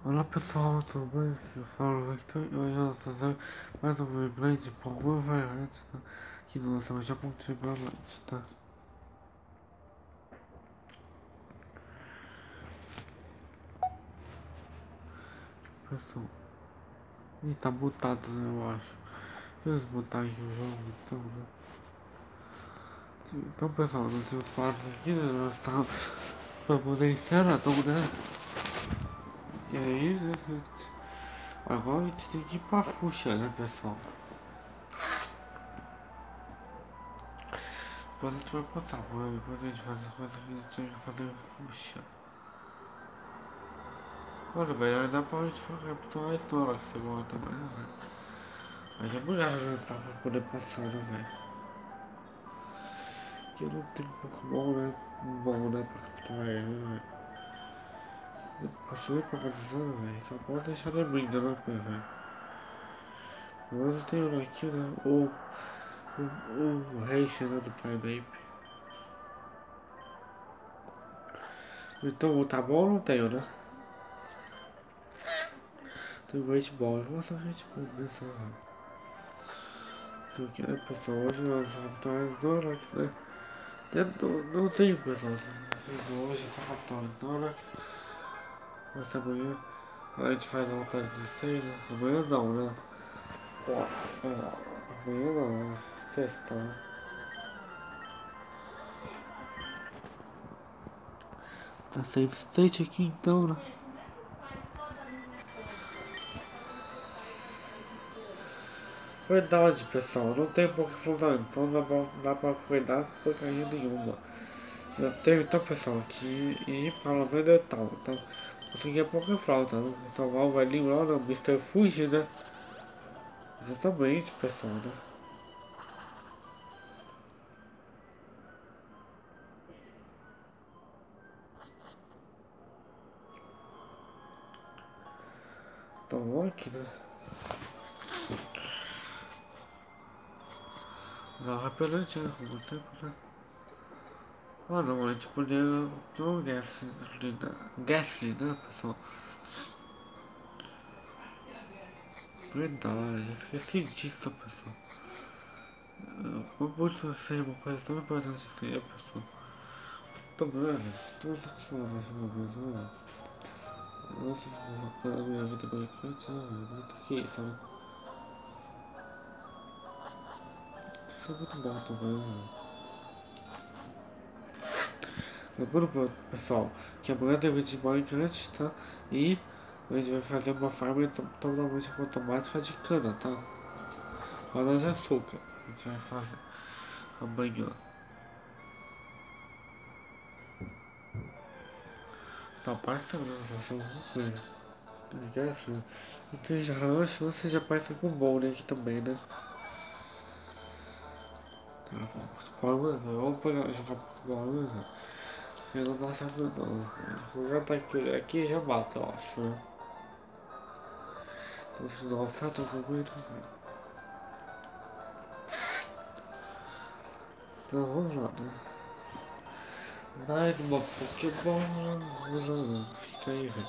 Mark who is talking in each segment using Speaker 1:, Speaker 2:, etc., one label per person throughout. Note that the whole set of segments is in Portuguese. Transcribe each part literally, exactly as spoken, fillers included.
Speaker 1: Olá pessoal, tudo bem? Aqui eu falo o Victor e hoje eu vou fazer mais um gameplay de Pokémon Variante, tá? Aqui no nosso Japão Timberland, tá? Pessoal, ih, tá mutado, né, eu acho. Deixa eu botar aqui o jogo, então, né? Então pessoal, nos seus quadros aqui, né, nós estamos pra poder encerrar, então, né? E aí, né, gente? Agora a gente tem que ir pra Fuxa, né, pessoal? Depois a gente vai passar, depois a gente faz a coisa que a gente tem que fazer em Fuxa. Olha, velho, dá pra gente capturar a história que você gosta também, né, velho? Mas é mulher, né, pra poder passar, né, velho? Que eu não tenho Pokémon, né? Bom, né, pra capturar ele, né, velho? Passou pra capturar, velho? Só pode deixar ele brinda, né, velho? Mas eu tenho aqui, né, o... O, o Reishi, né, do Primeape. Então, tá bom ou não tenho, né? Tem o Great Ball, eu vou mostrar o Great Ball mesmo, né? Porque, né, pessoal, hoje nós raptores do Alex, né? Não, não tenho, pessoal, hoje eu tô raptando do Alex. Mas amanhã a gente faz a vontade de seis, né? Amanhã não, né? Pô, é, amanhã não, né? Sexta, né? Tá save state aqui então, né? Verdade, pessoal, não tem por que falar, então não dá pra, dá pra cuidar porcaria nenhuma. Eu tenho então, pessoal, que ir para o Vegetal, então consegui a pouca flauta, né? Salvar o velhinho lá, né? O mister Fuji, né? Exatamente, pessoal, né? Então vamos aqui, né? Não, repelente, né? Como tempo, né? Ah não, a gente podia no Gasly, né? Gasly, né, pessoal? Verdade, esqueci disso, pessoal. Como pode ser uma coisa tão importante assim, é, pessoal? Tô bravo, tô acostumado a uma vez, né? Nossa, a minha vida é marcante, né? Muito aqui, sabe? Isso é muito bom também, né? Lembrando, pessoal, que amanhã tem vídeo de Minecraft, tá? E a gente vai fazer uma farm totalmente automática de cana, tá? Cana de açúcar. A gente vai fazer amanhã. Tá passando, né? Passando alguma coisa. Assim. Então já a chance já passa com bom, né? Aqui também, né? Tá, Pokémon, vamos pegar, jogar Pokémon, né? Eu não dá certo não. Vou jogar tá aqui, aqui já mata, eu acho, né? Então se não afeta também, né? Então vamos lá, né? Mais uma Pokébola. Fica aí, velho.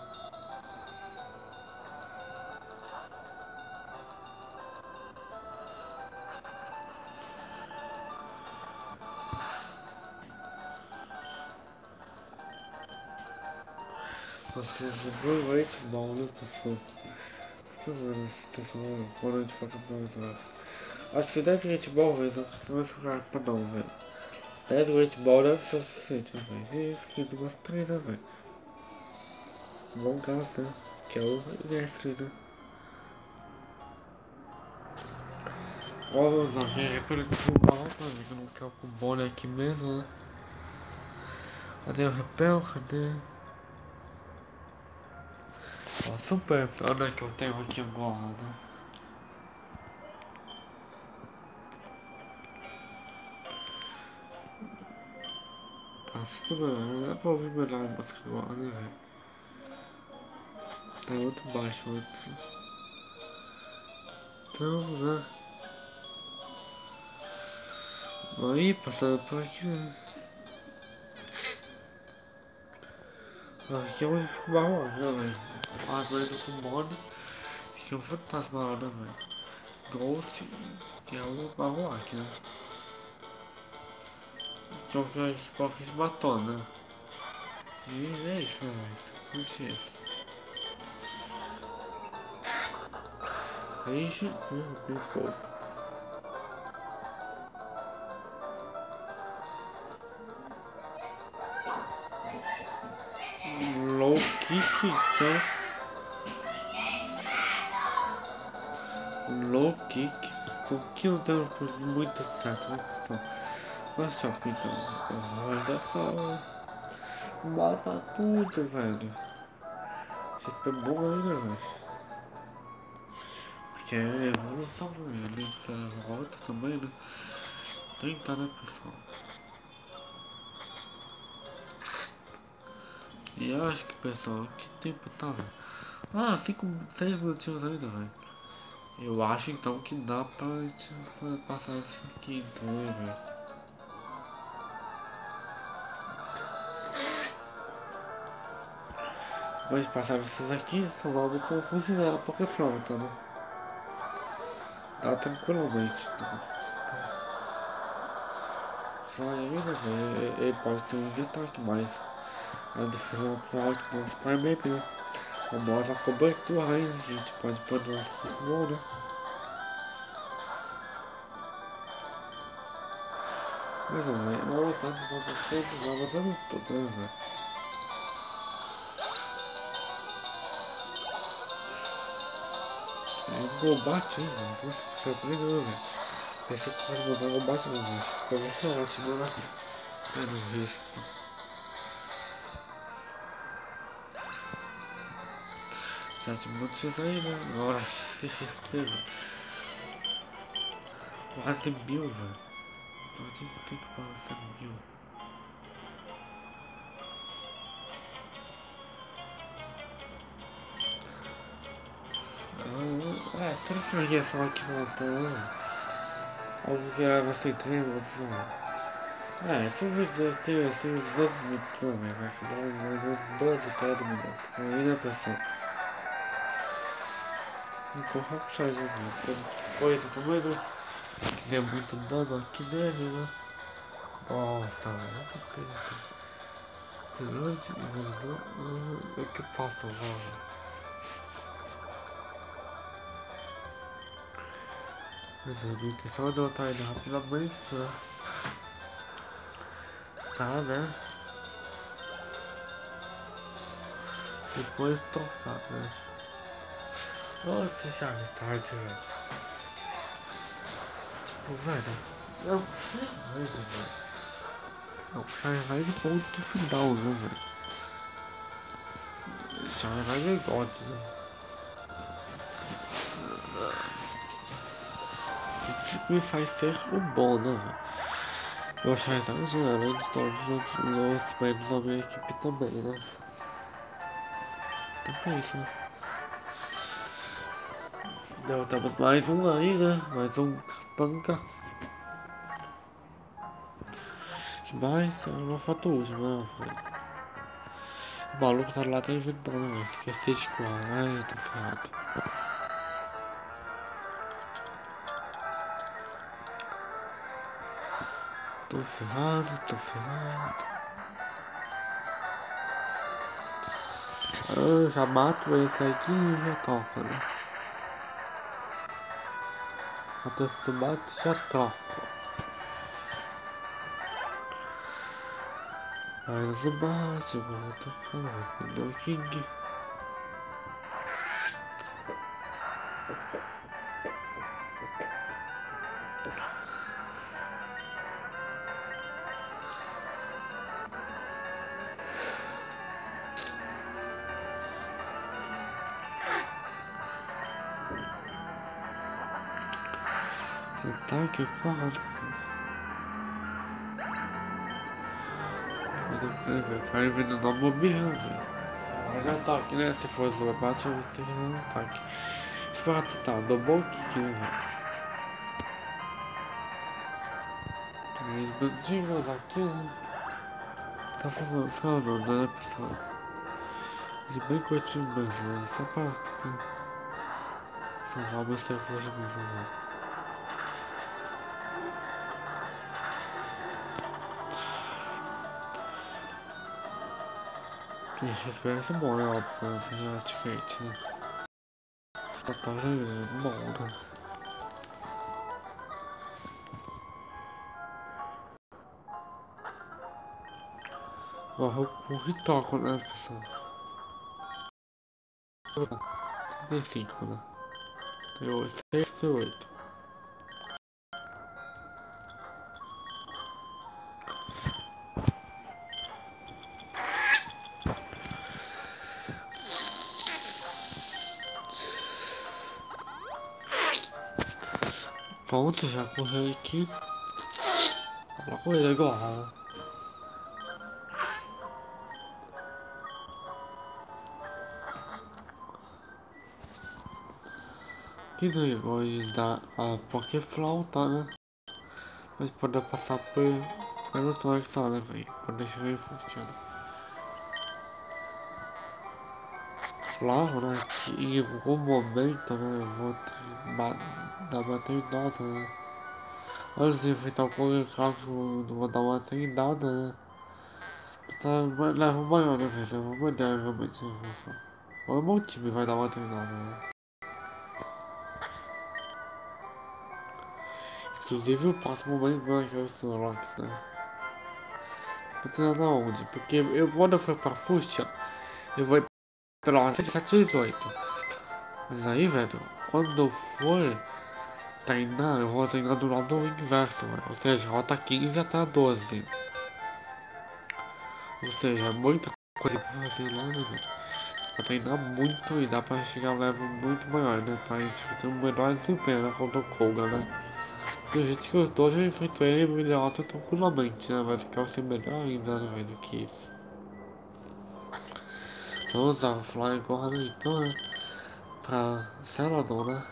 Speaker 1: Vocês vão muito mal, né, pessoal? Fica vendo a situação quando a gente for campeão. Acho que dez Great Ball, velho, não vai ficar pra não, velho. dez Great Ball deve ser suficiente, né, velho? E fiquei de umas três, né, velho? Bom gasto, né? Que é o mestre, né? Vamos lá, ver repelitivo mal, pra ver que eu não quero com o bônus aqui mesmo, né? Cadê o repel? Cadê? Ó, super repel, né, que eu tenho aqui agora, né? Tá super, né? Dá pra ouvir melhor a música agora, né, velho? Tá muito baixo antes. Então, né? Aí, passando por aqui, né? Aqui é onde fica o barro, né, velho? A doida com moda. Fica um fantasma lá, né, velho? Ghost, que é o barro aqui, né? Que é o que a gente matou, né? E é isso, né, velho? Curte isso. Age, né? People. Low kick, então. Low kick. Com que não deu muito certo, né, pessoal? Olha só, então. Olha só. Mostra tudo, velho. Isso é bom aí, né, velho? Porque é evolução, né? Ele tá volta também, né? Tenta, né, pessoal? E eu acho que, pessoal, que tempo tá, velho? Ah, cinco, seis minutinhos ainda, velho. Eu acho então que dá pra gente passar isso aqui, então, né, velho? Depois de passar vocês aqui, são logo como funcionar a Pokéflauta, né? Dá tranquilamente, então. Só ainda, velho, ele pode ter um ataque, mas a defesa natural que nosso Primeape, né? A nossa cobertura aí, a gente pode pôr no nosso Pokémon, né? Mas não, velho, vai voltando, vai voltando, vai voltando tudo, né, velho? É Golbat, hein, velho? Nossa, que surpreendeu, velho. Pensei que fosse botar Golbat não, velho. Ficou você ótimo, né? Pelo visto. Sete minutos aí, né? Agora, se esteve quase mil, velho. Então a gente tem que passar mil. Ah, é, transformação aqui montando. Algo que era você treino, outros não. É, se o vídeo ter assim uns doze minutos, não, velho. Vai acabar mais ou menos doze, treze minutos. Aí, né, pessoal? Igual Rockshot, né, velho? Tem coisa também, né? Que deu muito dano aqui nele, né? Nossa, velho, essa coisa. Segurante, envolvedor. O que eu faço agora? Mas a minha intenção é derrotar ele rapidamente, né? Tá, né? Depois tocar, né? Nossa, já é tarde, velho. Tipo, velho. Não, mas, velho. Não, Charizard é ponto final, né, velho? Charizard é God, né? Isso me faz ser o bom, né, velho? Meu Charizard geralmente está nos prêmios da minha equipe também, né? Então é isso, né? Derrotamos mais um aí, né? Mais um panca. Que mais? É uma foto última, né, velho? O maluco tá lá, tá inventando, né? Esqueci de colar. Ai, tô ferrado. Tô ferrado, tô ferrado. Eu já mato esse aqui e já toca, né? Mato esse bate e já toco. Mas o bate, eu vou tocar no King. Esse ataque é foda. O cara envenenou a Mobirra, velho. Vai no ataque, né? Se for o bate, eu vou ter que dar um ataque. Se for atacar, dou bom kick, né, velho? Três bandinhos aqui, né? Tá falando, falando, né, pessoal? De bem curtinho mesmo, né? Só pra né? salvar meus telefones de mim, salvar. Deixa a experiência boa, né? Óbvio, pra você já etiquete, né? Já tá bom, né? Agora o ritoco, né, pessoal? trinta e cinco, né? Tem oito, sexta e oito. Pronto, já correu aqui. Fala com ele agora. Que negócio da a porque flauta, né? Mas pode passar por pelo torque só, né, velho? Pra deixar ele funcionar. Claro, né? Que em algum momento, né? Eu vou ba dar uma treinada, né? Antes de enfrentar o Pokémon que eu não vou dar uma treinada, né? Tá, leva o maior, né, velho? Leva uma ideia realmente de evolução. Ou o meu time vai dar uma treinada, né? Inclusive o próximo momento vai ser o Snorlax, né? Vou treinar na onde? Porque eu, quando eu for pra Fuxia, eu vou ir pela sete e dezoito. Mas aí, velho, quando eu for treinar, eu vou treinar do lado inverso, velho. Ou seja, rota quinze até a doze. Ou seja, é muita coisa pra fazer lá, né, velho? Pra treinar muito e dá pra chegar a um level muito maior, né? Pra gente ter um melhor desempenho, né? Contra o Koga, né? Do jeito que eu tô, já enfrentou ele e me derrota tranquilamente, né? Vai ficar ser melhor ainda, né, velho, do que isso. Vamos usar o Fly agora, então, né? Pra Celadon, né?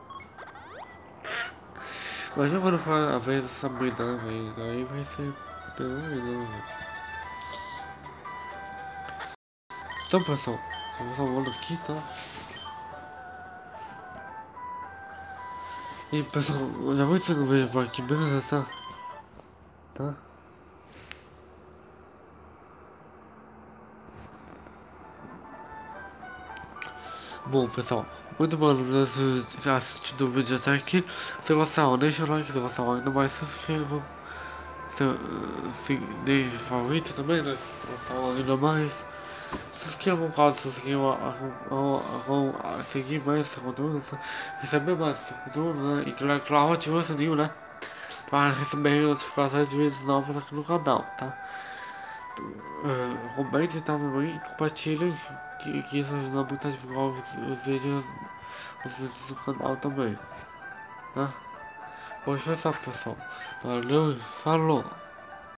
Speaker 1: Imagina quando for a vez dessa brida, né, velho? Aí vai ser pior ainda, né, velho? Então, pessoal, vamos salvando aqui, tá? E, pessoal, eu já vou ensinando o vídeo por aqui, beleza, tá? Tá? Bom, pessoal, muito bom por ter assistido o vídeo até aqui. Se gostaram, deixa o like, se gostaram ainda mais, se inscreva. Se, se, deixe favorito também, né? Se gostaram ainda mais. Se inscrevam caso vocês queiram a, a, a, seguir mais esse conteúdo, receber mais esse conteúdo, né? E claro, claro, ativa o sininho, né? Para receber notificações de vídeos novos aqui no canal, tá? Uh, comentem também e compartilhem, que, que isso ajuda muito a divulgar os, os vídeos os vídeos do canal também, tá? Bom, isso é só, pessoal. Valeu e falou!